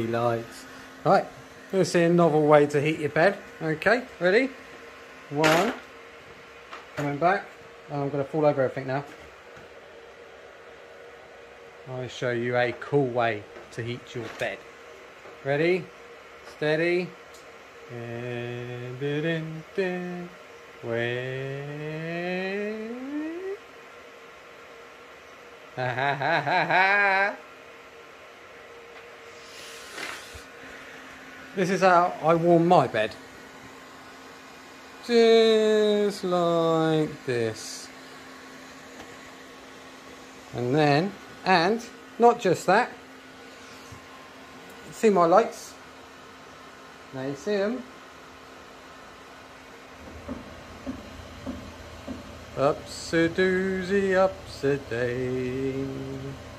lights. Right, we'll see a novel way to heat your bed. Okay, ready? One. Coming back. Oh, I'm going to fall over everything now. I'll show you a cool way to heat your bed. Ready? Steady. Ha ha ha ha ha. This is how I warm my bed. Just like this. And then, and not just that. See my lights? Now you see them. Ups a doozy, ups a day.